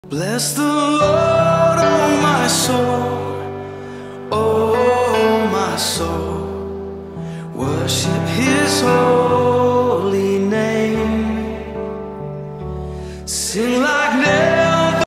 Bless the Lord, oh my soul, oh my soul. Worship Him.